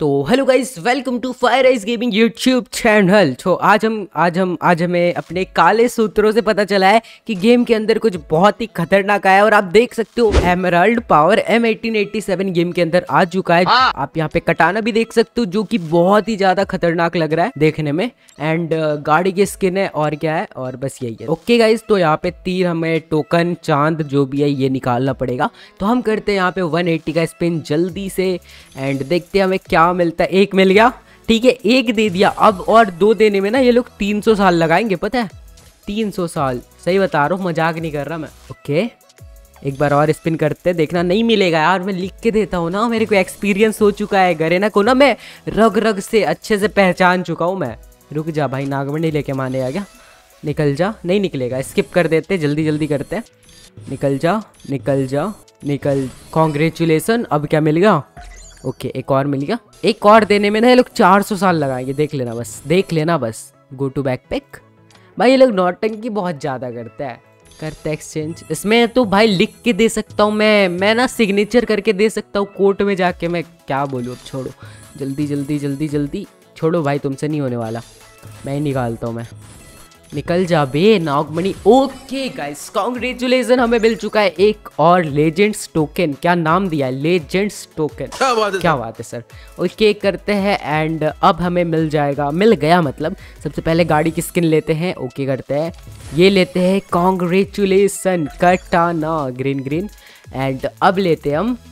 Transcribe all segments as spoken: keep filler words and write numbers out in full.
तो hello guys, welcome to Fire Eyes Gaming YouTube channel. तो आज हम आज हम आज हमें अपने काले सूत्रों से पता चला है कि गेम के अंदर कुछ बहुत ही खतरनाक आया है। और आप देख सकते हो emerald power M eighteen eighty seven game के अंदर आ चुका है। आप यहाँ पे कटाना भी देख सकते हो जो कि बहुत ही ज्यादा खतरनाक लग रहा है देखने में। एंड गाड़ी की स्किन है और क्या है, और बस यही है। ओके गाइस, तो यहाँ पे तीन हमें टोकन चांद जो भी है ये निकालना पड़ेगा। तो हम करते हैं यहाँ पे वन एटी का स्पिन जल्दी से एंड देखते हैं हमें क्या मिलता है। एक मिल गया, ठीक है, एक दे दिया। अब और दो देने में ना ये लोग तीन सौ साल लगाएंगे, पता है, तीन सौ साल, सही बता रहा हूँ, मजाक नहीं कर रहा मैं। ओके, एक बार और स्पिन करते, देखना नहीं मिलेगा यार, मैं लिख के देता हूँ ना, मेरे को एक्सपीरियंस हो चुका है। गरेना को ना मैं रग रग से अच्छे से पहचान चुका हूँ मैं। रुक जा भाई, नागमंडी लेके माने आ गया, निकल जा। नहीं निकलेगा, स्किप कर देते, जल्दी जल्दी करते हैं। निकल जा निकल जा निकल, कॉन्ग्रेचुलेसन। अब क्या मिल गया? ओके okay, एक और मिल गया। एक और देने में ना ये लोग चार सौ साल लगाएंगे, देख लेना बस, देख लेना बस। Go to backpack. भाई ये लोग नौटंकी बहुत ज़्यादा करते हैं, करते एक्सचेंज। इसमें तो भाई लिख के दे सकता हूँ मैं मैं ना सिग्नेचर करके दे सकता हूँ कोर्ट में जाके। मैं क्या बोलूँ, अब छोड़ो, जल्दी जल्दी जल्दी जल्दी छोड़ो भाई, तुमसे नहीं होने वाला, मैं ही निकालता हूँ। मैं निकल जा बे नागमणि। ओके गाइस, कांग्रेचुलेशन, हमें मिल चुका है एक और लेजेंड्स टोकन। क्या नाम दिया है, लेजेंड्स टोकन। क्या बात है, क्या बात है सर। ओके करते हैं एंड अब हमें मिल जाएगा, मिल गया मतलब। सबसे पहले गाड़ी की स्किन लेते हैं। ओके करते हैं, ये लेते हैं कांग्रेचुलेशन कटाना ग्रीन ग्रीन। एंड अब लेते हैं हम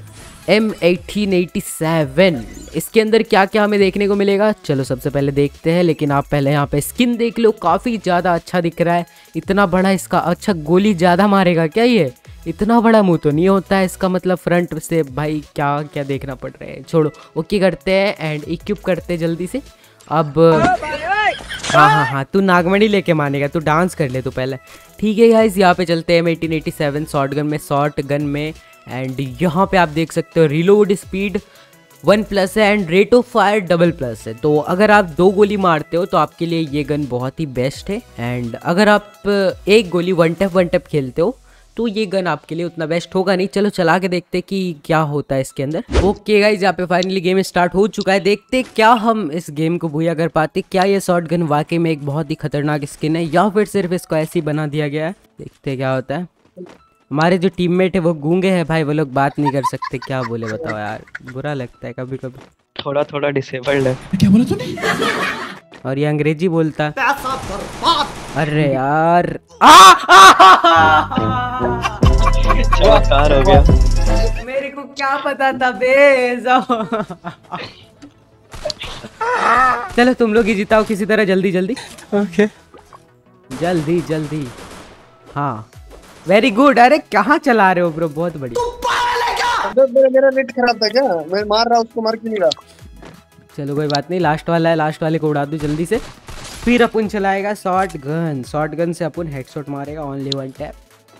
एम एटीन एटी सेवन। इसके अंदर क्या क्या हमें देखने को मिलेगा, चलो सबसे पहले देखते हैं। लेकिन आप पहले यहाँ पे स्किन देख लो, काफ़ी ज़्यादा अच्छा दिख रहा है। इतना बड़ा इसका, अच्छा गोली ज़्यादा मारेगा क्या ये? इतना बड़ा मुंह तो नहीं होता है इसका, मतलब फ्रंट से। भाई क्या क्या देखना पड़ रहा है, छोड़ो। ओके करते हैं एंड इक्विप करते हैं जल्दी से। अब हाँ हाँ हाँ तू नागमणि लेके मानेगा, तू डांस कर ले तू पहले। ठीक है गाइस, यहाँ पे चलते हैं M eighteen eighty seven shotgun में, शॉर्ट गन में। एंड यहाँ पे आप देख सकते हो रिलोड स्पीड वन प्लस है and rate of fire double plus है। तो अगर आप दो गोली मारते हो तो आपके लिए ये गन बहुत ही बेस्ट है। एंड अगर आप एक गोली वन टैप वन टैप खेलते हो तो ये गन आपके लिए उतना बेस्ट होगा नहीं। चलो चला के देखते हैं कि क्या होता है इसके अंदर। ओके गाइस, यहाँ पे फाइनली गेम स्टार्ट हो चुका है। देखते क्या हम इस गेम को भूया कर पाते। क्या ये शॉर्ट गन वाकई में एक बहुत ही खतरनाक स्किन है या फिर सिर्फ इसको ऐसे ही बना दिया गया है। देखते क्या होता है। हमारे जो टीममेट है वो गूंगे हैं भाई, वो लोग बात नहीं कर सकते, क्या बोले बताओ यार, बुरा लगता है कभी कभी। थोड़ा थोड़ा डिसेबल्ड है। क्या बोला तूने? और ये अंग्रेजी बोलता है। अरे यार चमत्कार हो गया। मेरे को क्या पता था बे। चलो तुम लोग ही जिताओ किसी तरह, जल्दी जल्दी। ओके जल्दी जल्दी, हाँ वेरी गुड। अरे कहाँ चला रहे हो ब्रो, बहुत बढ़िया। मेरा मेरा नेट खराब था क्या? मैं मार रहा उसको, मार क्यों नहीं रहा? चलो कोई बात नहीं, लास्ट वाला है, लास्ट वाले को उड़ा दो जल्दी से। फिर अपन चलाएगा शॉर्ट गन, शॉर्ट गन से अपन हेडशॉट मारेगा, ओनली वन टैप।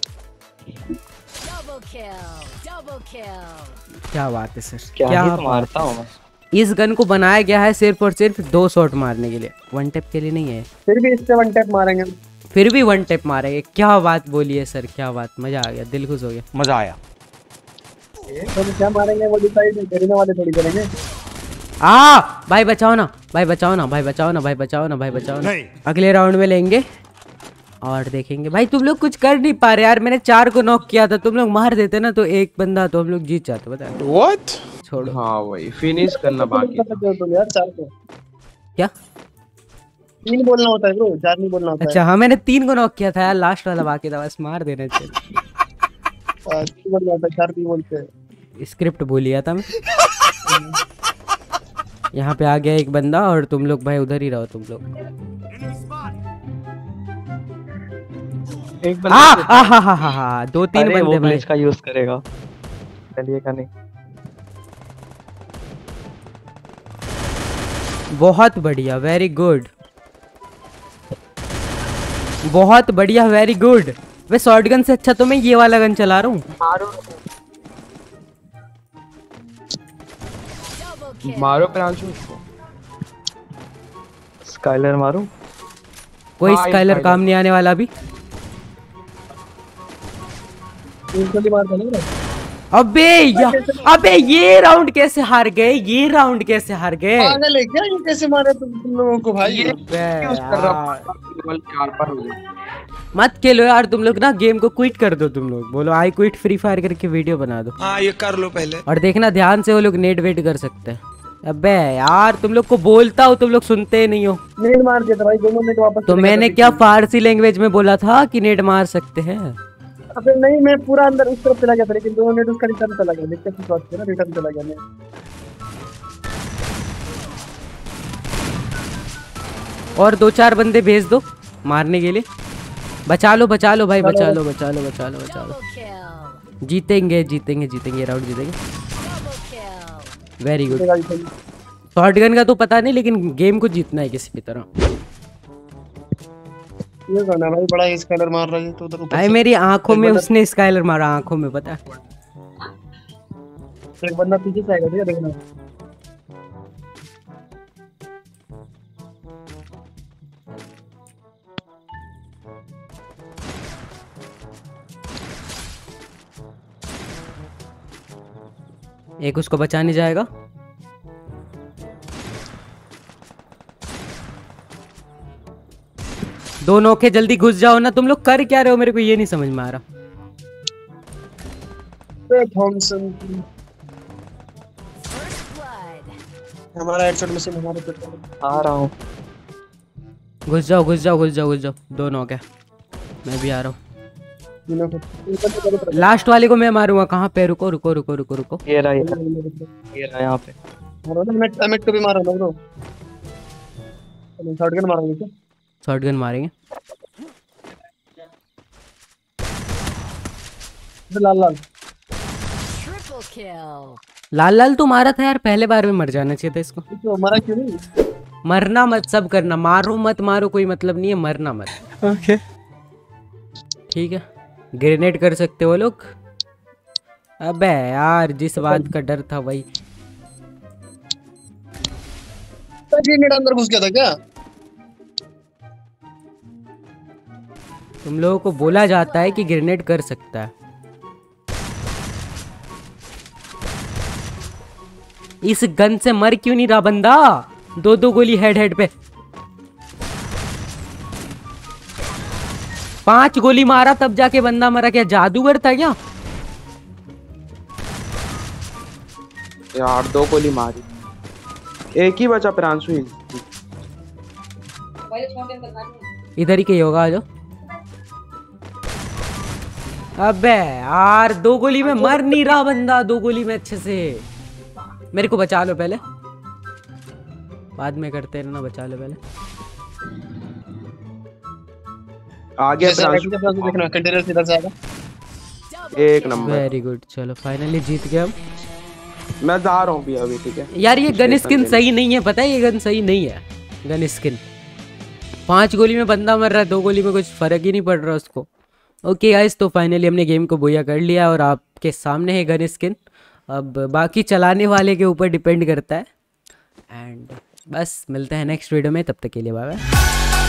क्या बात है सर, क्या, क्या तो मारता हूँ मैं। इस गन को बनाया गया है सिर्फ और सिर्फ दो शॉट मारने के लिए, वन टैप के लिए नहीं है। फिर भी इससे वन टैप मारेंगे, फिर भी वन टैप मारेंगे। क्या बात बोली है सर, क्या बात, मजा आ गया, दिल खुश हो गया, मजा आया। तो क्या मारेंगे वो डिसाइड करने वाले थोड़ी करेंगे। आ भाई बचाओ ना, भाई बचाओ ना, भाई बचाओ ना, भाई बचाओ ना, भाई बचाओ ना। अगले राउंड में लेंगे और देखेंगे। भाई तुम लोग कुछ कर नहीं पा रहे यार, मैंने चार को नॉक किया था, तुम लोग मार देते ना तो एक बंदा, तो हम लोग जीत जाते, पता है। What? छोड़ो, हाँ वही फिनिश करना बाकी तो यार चार को क्या तीन बोलना होता है ब्रो, चार नहीं बोलना होता है। अच्छा हाँ, मैंने तीन को नॉक किया था यार, लास्ट वाला बाकी था, बस मार देना चाहिए। हाँ, तीन बोल जाता है, चार नहीं बोलते हैं। स्क्रिप्ट बोलिया था मैं। यहाँ पे आ गया एक बंदा और तुम लोग भाई उधर ही रहो तुम लोग। एक आ, आ, हा, हा, हा, हा, दो तीन अरे बंदे वो भाई। ग्लिच का यूज करेगा, चलिएगा नहीं। बहुत बढ़िया, वेरी गुड, बहुत बढ़िया, वेरी गुड। वे शॉर्ट गन से अच्छा तो मैं ये वाला गन चला रहा हूँ। मारो प्रांशु उसको। स्काइलर मारूं? कोई हाँ, स्काइलर स्काइलर। काम नहीं आने वाला अभी। तीन गोली मार देना ब्रो। अबे या, अबे ये राउंड कैसे हार गए, ये राउंड कैसे हार गए? पागल है क्या, ये कैसे मारे तुम तुम लोगों को भाई? मत खेलो यार तुम लोग ना, गेम को क्विट कर दो तुम लोग, बोलो आई क्विट फ्री फायर करके वीडियो बना दो। हाँ ये कर लो पहले। और देखना ध्यान से, वो लोग नेट वेट कर सकते हैं। अबे यार तुम लोग को बोलता हूँ, तुम लोग सुनते नहीं हो। नेट मार दिया था भाई, दोनों नेट वापस। तो मैंने क्या फारसी लैंग्वेज में बोला था कि नेट मार सकते हैं? अबे नहीं, मैं पूरा अंदर उस तरफ चला गया था, लेकिन दोनों नेट उसका रिटर्न चला गया। देखते किस बात से ना रिटर्न चला गया नेट। और दो चार बंदे भेज दो मारने के लिए। बचा लो बचा लो भाई, बचा लो बचा लो बचा लो बचा लो। जीतेंगे जीतेंगे जीतेंगे, राउंड जीतेंगे। Very good. शॉटगन का तो पता नहीं, लेकिन गेम को जीतना है किसी भी तरह। ये गाना भाई बड़ा ही स्काइलर मार रहा है तो उधर ऊपर। भाई मेरी आंखों में उसने स्काइलर मारा, आंखों में, पता है। एक बंदा पीछे से आएगा, ठीक है देखना। एक उसको बचाने जाएगा। दो नौके, जल्दी घुस जाओ ना। तुम लोग कर क्या रहे हो, मेरे को ये नहीं समझ में आ रहा। थॉमसन हमारा हेडशॉट में से हमारे पे आ रहा हूँ। घुस जाओ घुस जाओ घुस जाओ घुस जाओ। दो नौके, मैं भी आ रहा हूँ। लास्ट वाले को मैं मारूंगा। कहाँ पे? रुको रुको रुको रुको रुको। ये रहा, ये रहा, ये रहा यहाँ पे। मैं मैं को भी मारा ना ब्रो। शॉटगन मारेंगे क्या? शॉटगन मारेंगे। लाल लाल लाल लाल तो मारा था यार, पहले बार में मर जाना चाहिए था इसको। तो मरा क्यों नहीं? मरना मत, सब करना। मारो मत मारो कोई मतलब नहीं है, मरना मत। ओके ठीक है। ग्रेनेड कर सकते हो लोग। अबे यार जिस बात का डर था वही। ग्रेनेड अंदर घुस गया था क्या? तुम लोगों को बोला जाता है कि ग्रेनेड कर सकता है। इस गन से मर क्यों नहीं रहा बंदा? दो दो गोली हेड हेड पे। पांच गोली मारा तब जाके बंदा मरा। क्या जादूगर था क्या? यार दो गोली मारी, एक ही बचा प्रांशु। इधर ही कहीं होगा, आ जाओ। अबे यार दो गोली में मर नहीं रहा बंदा, दो गोली में अच्छे से। मेरे को बचा लो पहले, बाद में करते रहना। बचा लो पहले। आगे देखना कंटेनर सीधा से आएगा। एक नंबर। वेरी गुड, चलो फाइनली जीत गए हम। मैं जा रहा हूँ भी अभी, ठीक है यार ये गन स्किन सही नहीं है, पता है? ये गन सही नहीं है गन स्किन। पांच गोली में बंदा मर रहा है, दो गोली में कुछ फर्क ही नहीं पड़ रहा उसको। ओके गाइस, तो फाइनली हमने गेम को बोया कर लिया और आपके सामने है गन स्किन। अब बाकी चलाने वाले के ऊपर डिपेंड करता है। एंड बस मिलते हैं नेक्स्ट वीडियो में, तब तक के लिए बाय बाय।